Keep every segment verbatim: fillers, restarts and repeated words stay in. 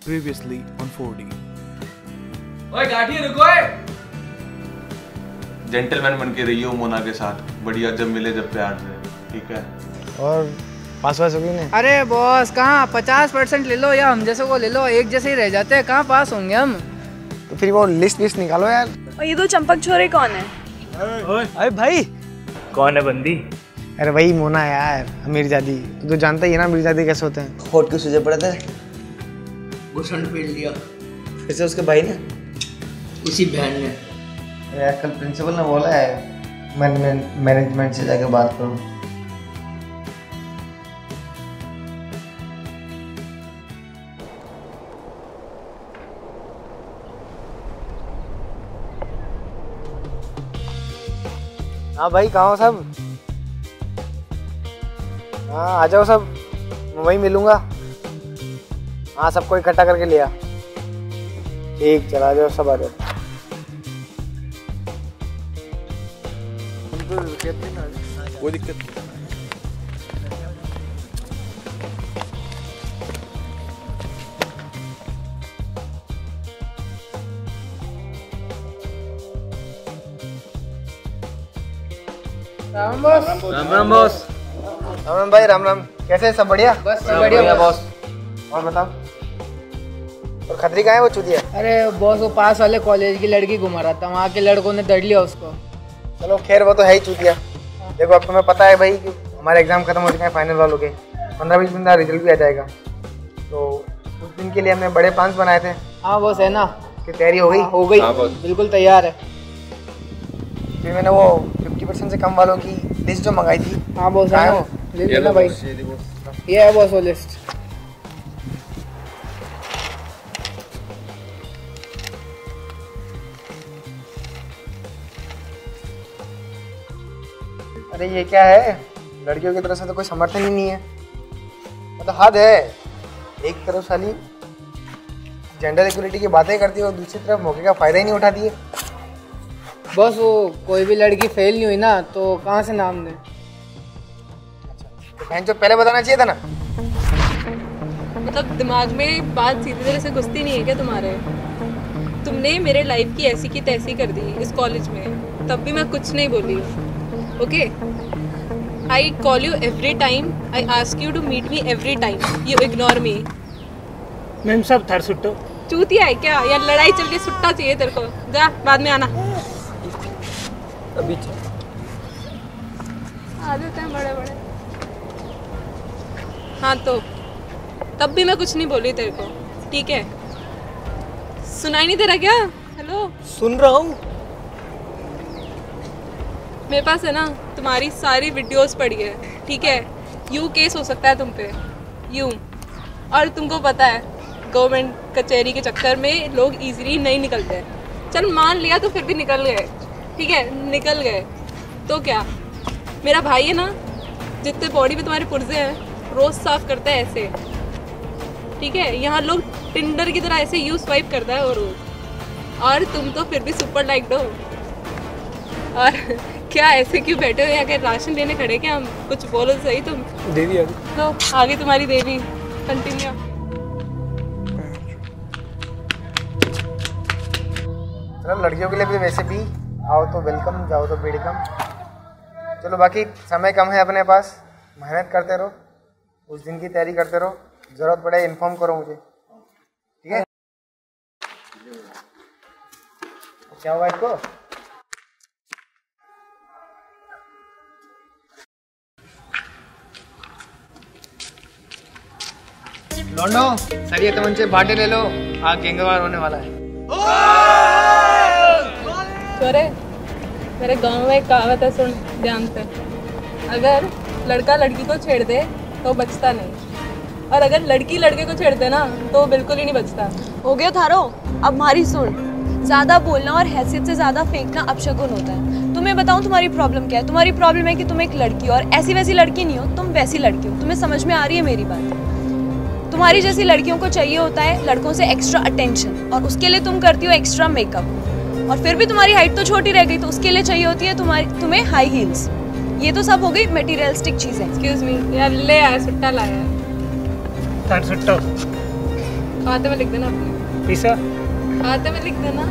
Previously on four D. ओए गाड़ी रुको है। जेंटलमैन बन के रहिए मोना के साथ, बढ़िया जब मिले जब प्यार से, ठीक है। और पास वास होगी नहीं? अरे बॉस कहाँ पचास परसेंट ले लो या हम जैसे को ले लो, एक जैसे ही रह जाते हैं, कहाँ पास होंगे हम। तो फिर वो लिस्ट लिस्ट निकालो यार। और ये दो चंपक छोरे कौन है? अरे भाई कौन है बंदी? अरे वही मोना यार, मीरजादी। तू तो जानता ही है ना मीरजादी कैसे होते हैं। होठ क्यों सूजे पड़े थे? घुसंड पीट लिया। फिर से उसके भाई ने? उसी बहन ने। यार कल प्रिंसिपल ने बोला है मैनेजमेंट मैनेजमेंट से जाके बात करो। हाँ भाई कहाँ हो सब? हाँ आ जाओ सब, मैं वहीं मिलूंगा। हाँ सबको इकट्ठा करके लिया। ठीक चला जाओ, सब आ जाओ। कोई दिक्कत नहीं। राम बॉस। राम राम बॉस। राम राम भाई, राम राम। कैसे सब बढ़िया? बस बढ़िया बॉस। और बताओ, और खतरी कहाँ है वो चूतिया? अरे बॉस वो पास वाले कॉलेज की लड़की घुमा रहा था, वहाँ के लड़कों ने दड़ लिया उसको। चलो खैर वो तो है ही चूतिया। देखो अब तुम्हें पता है भाई कि हमारे एग्जाम खत्म हो चुके हैं फाइनल वालों के, पंद्रह बीस दिन का रिजल्ट भी आ जाएगा। तो उस दिन के लिए हमने बड़े प्लान्स बनाए थे। हाँ बॉस है ना, कि तैयारी हो गई? हो गई, बिल्कुल तैयार है। फिर मैंने वो फिफ्टी परसेंट से कम वालों की लिस्ट जो मंगाई थी। हाँ बॉस कहाँ है है वो? ले लेना भाई, ये है बॉस वो लिस्ट। अरे ये क्या है, लड़कियों की तरफ से तो कोई समर्थन ही नहीं है। मतलब हद है, एक तरफ साली जेंडर इक्वलिटी की बातें करती है और दूसरी तरफ मौके का फायदा ही नहीं उठाती है। बॉस वो कोई भी लड़की फेल नहीं हुई ना तो कहाँ से नाम दे। तो बहन जो पहले बताना चाहिए था ना। मतलब दिमाग में बात सीधी तरह से घुसती नहीं है क्या तुम्हारे? तुमने मेरे लाइफ की ऐसी की तैसी कर दी इस कॉलेज में, तब भी मैं कुछ नहीं बोली। Okay, I call you every time, I ask you to meet me every time, you ignore me. Ma'am सब थर सुट्टो। चूतिया है क्या? या लड़ाई चल के सुट्टा चाहिए तेरे को? जा बाद में आना। अभी आ जाते हैं बड़े बड़े। हाँ तो तब भी मैं कुछ नहीं बोली तेरे को, ठीक है? सुनाई नहीं दे रहा क्या? हेलो सुन रहा हूँ। मेरे पास है ना तुम्हारी सारी वीडियोस पड़ी है, ठीक है? यू केस हो सकता है तुम पे, यूं। और तुमको पता है गवर्नमेंट कचहरी के चक्कर में लोग इजीली नहीं निकलते। चल मान लिया तो फिर भी निकल गए, ठीक है? निकल गए तो क्या? मेरा भाई है ना, जितने बॉडी में तुम्हारे पुर्जे हैं रोज साफ करता है ऐसे, ठीक है? यहाँ लोग टिंडर की तरह ऐसे यू स्वाइप करता है वो रोज, और तुम तो फिर भी सुपर लाइक्ड हो। और क्या ऐसे क्यों बैठे हो यहाँ के? राशन लेने खड़े क्या हम? कुछ बोलो सही तुम। देवी आ गई। लो आगे तुम्हारी देवी, कंटिन्यू। चलो लड़कियों के लिए भी वैसे भी आओ तो वेलकम, जाओ तो वेलकम। चलो बाकी समय कम है अपने पास, मेहनत करते रहो, उस दिन की तैयारी करते रहो, जरूरत पड़े इन्फॉर्म करो मुझे, ठीक है? क्या हुआ इसको? लौंडो सर ये तुम बाटे ले लो, हाँ गेंगवार होने वाला है। छोरे मेरे गांव में एक कहावत है, सुन ध्यान से। अगर लड़का लड़की को छेड़ दे तो बचता नहीं, और अगर लड़की लड़के को छेड़ दे ना तो बिल्कुल ही नहीं बचता। हो गया थारो, अब हमारी सुन। ज़्यादा बोलना और हैसियत से ज़्यादा फेंकना अपशगुन होता है। तुम्हें बताऊं तुम्हारी प्रॉब्लम क्या है? तुम्हारी प्रॉब्लम है कि तुम एक लड़की हो, और ऐसी वैसी लड़की नहीं हो, तुम वैसी लड़की हो। तुम्हें समझ में आ रही है मेरी बात? तुम्हारी जैसी लड़कियों को चाहिए होता है लड़कों से एक्स्ट्रा अटेंशन, और उसके लिए तुम करती हो एक्स्ट्रा मेकअप। और फिर भी तुम्हारी हाइट तो छोटी रह गई, तो उसके लिए चाहिए होती है तुम्हारी तुम्हें हाई हील्स। ये तो सब हो गई मटेरियलिस्टिक चीज़ें। एक्सक्यूज मी यार, ले आया सुट्टा लाया। थर सुट्टो। खाते में लिख देना अपने। पिसा खाते में लिख देना।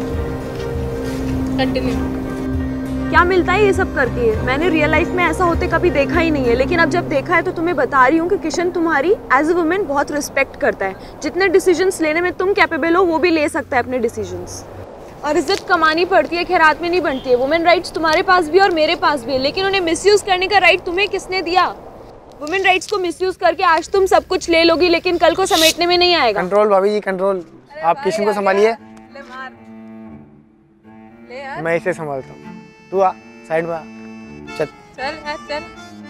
कंटिन्यू। क्या मिलता है ये सब करके? मैंने रियल लाइफ में ऐसा होते कभी देखा ही नहीं है, लेकिन अब जब देखा है तो तुम्हें बता रही हूँ कि किशन तुम्हारी एज अ वुमेन बहुत रिस्पेक्ट करता है। जितने डिसीजंस लेने में तुम कैपेबल हो वो भी ले सकता है अपने डिसीजंस। और इज्जत कमानी पड़ती है, खैरात में नहीं बनती है। वुमेन राइट्स तुम्हारे पास भी और मेरे पास भी है, लेकिन उन्हें मिसयूज करने का राइट तुम्हें किसने दिया? वुमेन राइट्स को मिसयूज करके आज तुम सब कुछ ले लोगी, लेकिन कल को समेटने में नहीं आएगा। कंट्रोल भाभी जी, कंट्रोल। आप किशन को संभालिए, मैं इसे संभालता हूँ। तू आ साइड में आ। चल चल चल।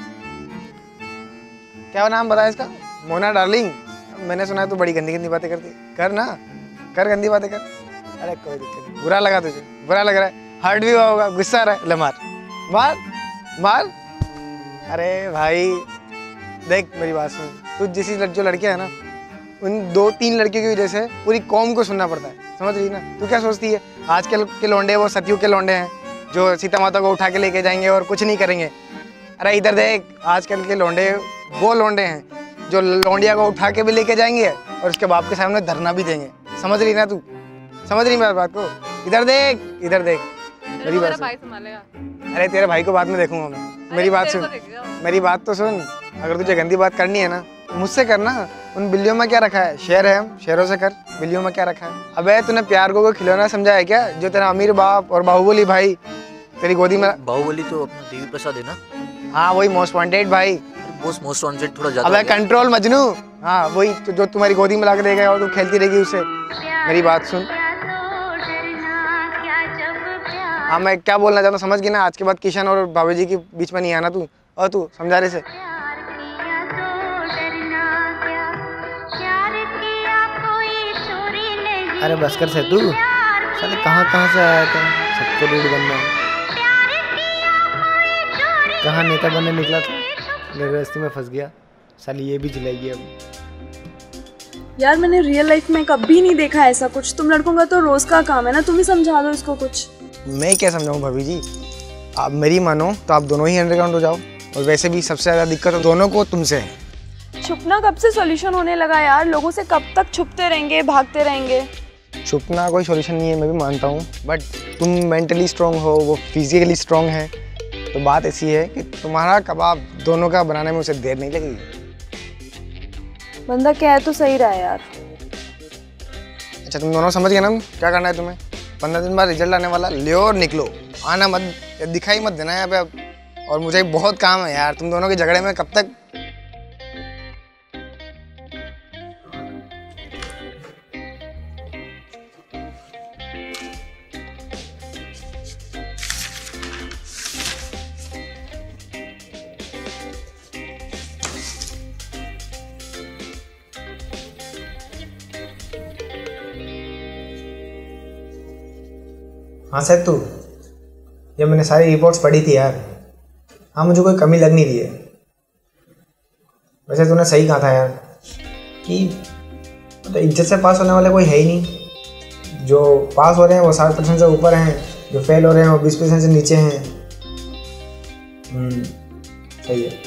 क्या नाम बताया इसका? मोना डार्लिंग। मैंने सुना है तू बड़ी गंदी गंदी बातें करती। कर ना, कर गंदी बातें कर। अरे कोई दिक्कत नहीं। बुरा लगा तुझे? बुरा लग रहा है, हर्ट भी हुआ होगा, गुस्सा आ रहा है। ले मार मार मार। अरे भाई देख मेरी बात सुन, तू जिस जो लड़कियां है ना, उन दो तीन लड़कियों की वजह से पूरी कौम को सुनना पड़ता है, समझ रही ना? तू क्या सोचती है आजकल के लौंडे वो सतयुग के लौंडे हैं जो सीता माता को उठा के लेके जाएंगे और कुछ नहीं करेंगे? अरे इधर देख, आजकल के लौंडे वो लौंडे हैं जो लौंडिया को उठा के भी लेके जाएंगे और उसके बाप के सामने धरना भी देंगे। समझ रही ना तू? समझ रही मेरी बात को? इधर देख, इधर देख मेरी बात सुन। अरे तेरे भाई को बाद में देखूंगा मैं। मेरी बात सुन, मेरी बात तो सुन। अगर तुझे गंदी बात करनी है ना मुझसे करना। उन बिल्लियों में क्या रखा है? शेर है हम, शेरों से कर। बिल्लियों में क्या रखा है? अबे तूने प्यार को खिलौना समझा है क्या? जो तेरा अमीर बाप और बाहुबली भाई तेरी गोदी में। बाहुबली तो अपना देवी प्रसाद है ना? हाँ वही मोस्ट वांटेड भाई। मोस्ट मोस्ट वांटेड थोड़ा ज्यादा। अबे कंट्रोल मजनू। हाँ वही तो, जो तुम्हारी गोदी में ला के देगा और तू खेलती रहेगी उससे। मेरी बात सुन। हाँ मैं क्या बोलना चाहता हूँ समझ गई ना? आज के बाद किशन और भाभी जी के बीच में नहीं आना तू। और तू समझा रहे से। अरे बस कर से तू। साले कहाँ कहाँ से आया था? सबको रूड बनना। कहाँ नेता बनने निकला था, मेरे रास्ते में फंस गया। साली ये भी जलाएगी अब। यार मैंने रियल लाइफ में कभी नहीं देखा ऐसा कुछ। तुम लड़कों का तो रोज का काम है ना, तुम ही समझा दो इसको कुछ। मैं क्या समझाऊं भाभी जी? आप मेरी मानो तो आप दोनों ही अंडरग्राउंड हो जाओ। और वैसे भी सबसे ज़्यादा दिक्कत दोनों को तुमसे है। छुपना कब से सॉल्यूशन होने लगा यार? लोगों से कब तक छुपते रहेंगे, भागते रहेंगे? छुपना कोई सॉल्यूशन नहीं है, मैं भी मानता हूँ। बट तुम मेंटली स्ट्रांग हो, वो फिजिकली स्ट्रांग है। तो बात ऐसी है कि तुम्हारा कबाब दोनों का बनाने में उसे देर नहीं लगेगी। बंदा कह तो सही रहा है यार। अच्छा तुम दोनों समझ गए ना क्या करना है तुम्हें? पंद्रह दिन बाद रिजल्ट आने वाला, ले और निकलो। आना मत, दिखाई मत देना यहाँ पे अब। और मुझे बहुत काम है यार, तुम दोनों के झगड़े में कब तक। हाँ सर तू, ये मैंने सारी रिपोर्ट्स पढ़ी थी यार। हाँ मुझे कोई कमी लग नहीं रही है। वैसे तूने सही कहा था यार कि तो इज्जत से पास होने वाले कोई है ही नहीं। जो पास हो रहे हैं वो साठ परसेंट से ऊपर हैं, जो फेल हो रहे हैं वो बीस परसेंट से नीचे हैं। हम्म सही है।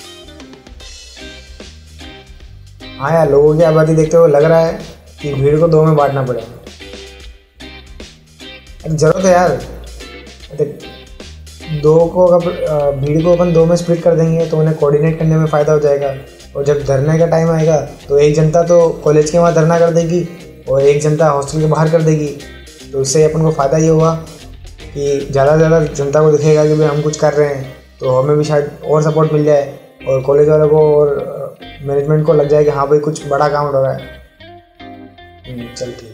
हाँ यार लोगों की आबादी देखते हुए लग रहा है कि भीड़ को दो में बांटना पड़ेगा। जरूरत है यार। दो को अगर भीड़ को अपन दो में स्प्लिट कर देंगे तो उन्हें कोऑर्डिनेट करने में फ़ायदा हो जाएगा। और जब धरने का टाइम आएगा तो एक जनता तो कॉलेज के वहाँ धरना कर देगी और एक जनता हॉस्टल के बाहर कर देगी। तो इससे अपन को फ़ायदा ये हुआ कि ज़्यादा से ज़्यादा जनता को दिखेगा कि भाई हम कुछ कर रहे हैं, तो हमें भी शायद और सपोर्ट मिल जाए। और कॉलेज वालों को और मैनेजमेंट को लग जाए कि हाँ भाई कुछ बड़ा काम हो रहा है। चल ठीक।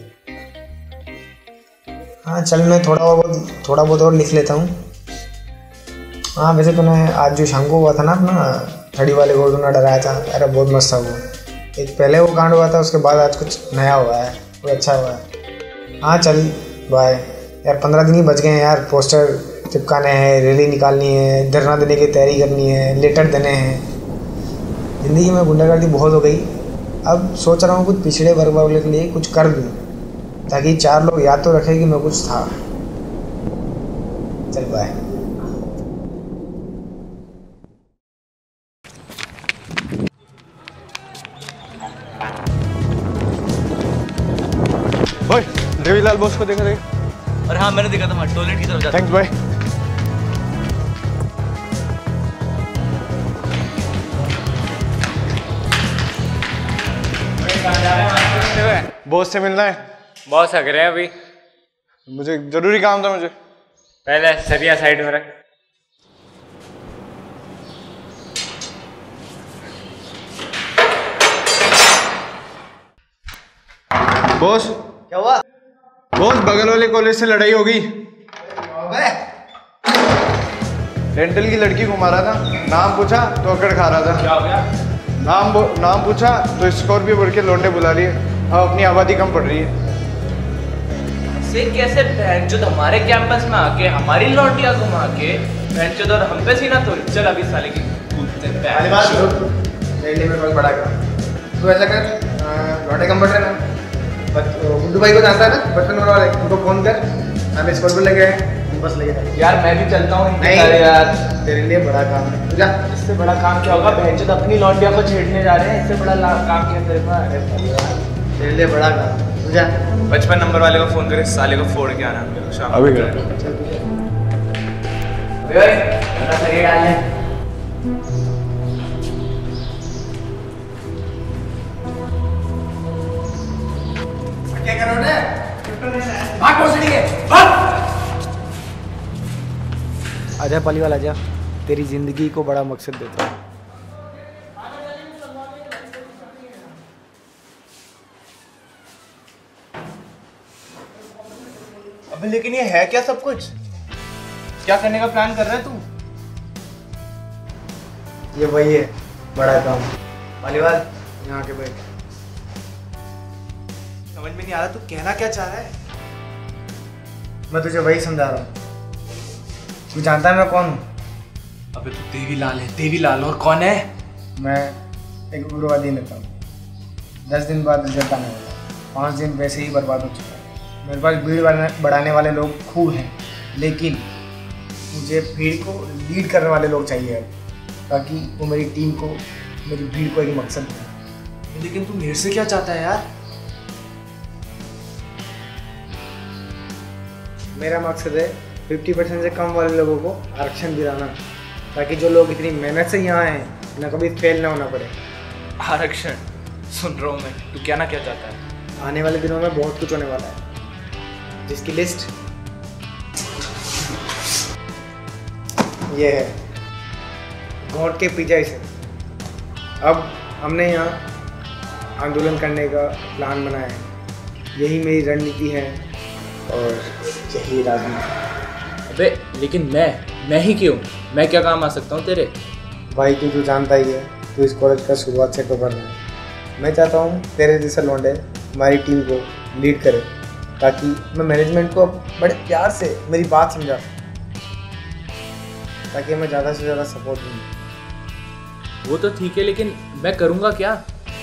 हाँ चल मैं थोड़ा बहुत थोड़ा बहुत और लिख लेता हूँ। हाँ वैसे तूने आज जो शंकु हुआ था ना अपना थड़ी वाले को तूने डराया था, अरे बहुत मस्त था वो। एक पहले वो कांड हुआ था, उसके बाद आज कुछ नया हुआ है, वो अच्छा हुआ है। हाँ चल बाय यार। पंद्रह दिन ही बच गए हैं यार। पोस्टर चिपकाने हैं, रैली निकालनी है, धरना देने की तैयारी करनी है, लेटर देने हैं। ज़िंदगी में गुंडागर्दी बहुत हो गई। अब सोच रहा हूँ कुछ पिछड़े वर्ग वालों के लिए कुछ कर दूँ ताकि चार लोग याद तो रखें कि मैं कुछ था। चल बाय। ओए देवीलाल बॉस को देखा देखा। अरे हाँ मैंने देखा था, टॉयलेट की तरफ जाता। थैंक्स भाई। बॉस से मिलना है। बॉस अगर है अभी, मुझे जरूरी काम था। मुझे पहले सरिया साइड में रख। बॉस क्या हुआ? बॉस बगल वाले कॉलेज से लड़ाई होगी। रेंटल की लड़की को मारा था, नाम पूछा तो अकड़ खा रहा था। क्या हो गया? नाम नाम पूछा तो स्कॉर्पियो बढ़ के लौंडे बुला लिए। अब अपनी आबादी कम पड़ रही है। से कैसे बहन जो हमारे कैंपस में आके हमारी लौटिया घुमा के बहन जो और हम पे सीना तो चल अभी साले की कूदते मेरे में बहुत बड़ा काम। तू ऐसा कर, लौटे कम बढ़ रहे ना, गुड्डू भाई को जानता है ना बचपन वाले, उनको फोन कर, हम स्कॉर्पियो लेके आए, बस लेके जाए। यार मैं भी चलता हूँ। नहीं यार, तेरे लिए बड़ा काम है। जा। इससे बड़ा काम क्या होगा? बहन जो अपनी लौटिया को छेड़ने जा रहे हैं, इससे बड़ा काम क्या तेरे पास? तेरे लिए बड़ा काम है। जा। पचपन नंबर वाले को फोन करे, साले को फोड़ के आना मेरे को शाम अभी को। क्या करोगे? भाग पहुंचनी है, भाग! आजा पालीवाल आजा, तेरी जिंदगी को बड़ा मकसद देता हूँ। अबे लेकिन ये है क्या सब कुछ? क्या करने का प्लान कर रहा है तू? ये वही है बड़ा काम। पालीवाल यहाँ के बैठ। समझ में नहीं आ रहा तू कहना क्या चाह रहा है? मैं तुझे वही समझा रहा हूँ। तू जानता है मैं कौन हूँ? अबे तू देवीलाल है। देवीलाल और कौन है? मैं एक उग्रवादी नेता हूँ। दस दिन बाद रिजल्ट आने वाला है। पाँच दिन वैसे ही बर्बाद हो चुका है। मेरे पास भीड़ बढ़ाने वाले लोग खूब हैं, लेकिन मुझे भीड़ को लीड करने वाले लोग चाहिए अब, ताकि वो मेरी टीम को, मेरी भीड़ को एक मकसद दें। लेकिन तू मेरे से क्या चाहता है यार? मेरा मकसद है पचास परसेंट से कम वाले लोगों को आरक्षण दिलाना, ताकि जो लोग इतनी मेहनत से यहाँ आए ना कभी फेल ना होना पड़े। आरक्षण सुन रहा हूँ मैं, तू क्या ना क्या चाहता है? आने वाले दिनों में बहुत कुछ होने वाला है, जिसकी लिस्ट ये है। घोट के पी जाए से अब हमने यहाँ आंदोलन करने का प्लान बनाया है। यही मेरी रणनीति है और यही राजनीति। अबे लेकिन मैं मैं ही क्यों? मैं क्या काम आ सकता हूँ तेरे? भाई तू तो जानता ही है, तू इस कॉलेज का शुरुआत से टॉपर है। मैं चाहता हूँ तेरे जैसे लौंडे हमारी टीम को लीड करे, ताकि मैं मैनेजमेंट को बड़े प्यार से मेरी बात समझा, ताकि मैं ज़्यादा से ज़्यादा सपोर्ट दूँ। वो तो ठीक है, लेकिन मैं करूँगा क्या?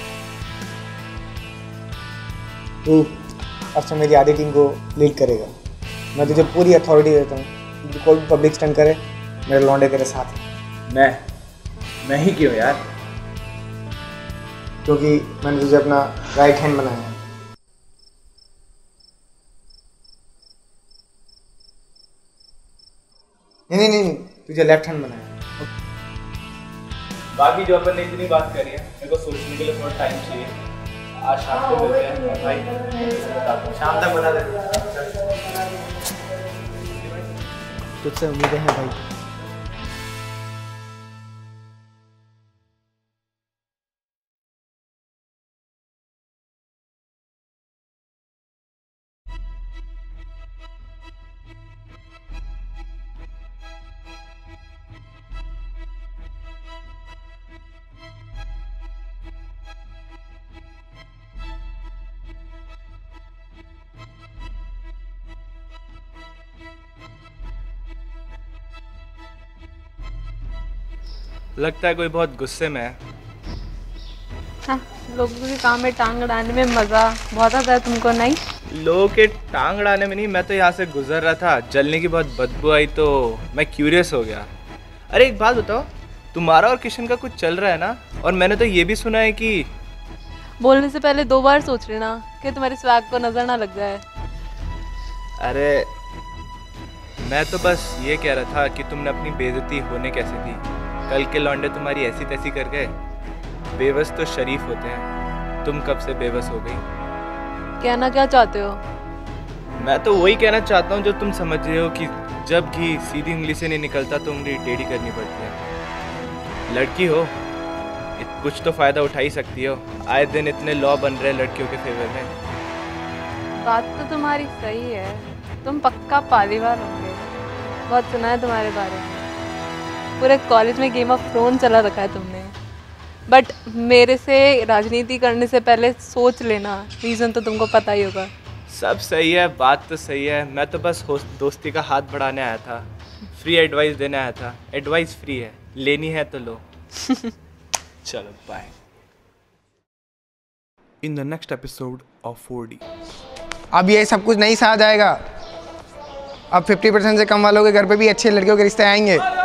तू अब से मेरी आधी टीम को लीड करेगा। मैं तुझे पूरी अथॉरिटी देता हूँ। तू कोई भी पब्लिक स्टंट करे, मेरे लौंडे तेरे साथ हैं। मैं मैं ही क्यों यार? क्योंकि मैंने तुझे अपना राइट हैंड बनाया है। नहीं नहीं नहीं, तुझे लेफ्ट हैंड बनाया है। बाकी जो अपन ने इतनी बात करी है, मेरे को सोचने के लिए थोड़ा टाइम चाहिए। आज शाम को मिलते हैं भाई। शाम तक बता दे। तुझसे उम्मीदें हैं भाई। लगता है कोई बहुत गुस्से में है। हाँ, लोगों के काम में टांग अड़ाने में मज़ा बहुत आता है, तुमको नहीं? लोगों के टांग अड़ाने में नहीं, मैं तो यहाँ से गुजर रहा था, जलने की बहुत बदबू आई तो मैं क्यूरियस हो गया। अरे एक बात बताओ, तुम्हारा और किशन का कुछ चल रहा है ना? और मैंने तो ये भी सुना है कि बोलने से पहले दो बार सोच लेना कि तुम्हारे स्वैग को नजर ना लग जाए। अरे मैं तो बस ये कह रहा था कि तुमने अपनी बेइज्जती होने कैसे दी। कल के लौंडे तुम्हारी ऐसी तैसी कर गए। बेबस तो शरीफ होते हैं, तुम कब से बेबस हो गई? कहना क्या चाहते हो? मैं तो वही कहना चाहता हूँ जो तुम समझ रहे हो कि जब घी सीधी उंगली से नहीं निकलता तो उंगली टेढ़ी करनी पड़ती है। लड़की हो, इत- कुछ तो फ़ायदा उठा ही सकती हो। आए दिन इतने लॉ बन रहे हैं लड़कियों के फेवर में। बात तो तुम्हारी सही है, तुम पक्का पालीवाल होंगे। बहुत सुना है तुम्हारे बारे में, पूरे कॉलेज में गेम ऑफ थ्रोन चला रखा है तुमने। बट मेरे से राजनीति करने से पहले सोच लेना, रीज़न तो तुमको पता ही होगा। सब सही है, बात तो सही है। मैं तो बस होस्ट- दोस्ती का हाथ बढ़ाने आया था, फ्री एडवाइस देने आया था। एडवाइस फ्री है, लेनी है तो लो। चलो bye. In the next episode of four D. अब ये सब कुछ नहीं सहा जाएगा। अब फिफ्टी परसेंट से कम वालों के घर पे भी अच्छे लड़कियों के रिश्ते आएंगे।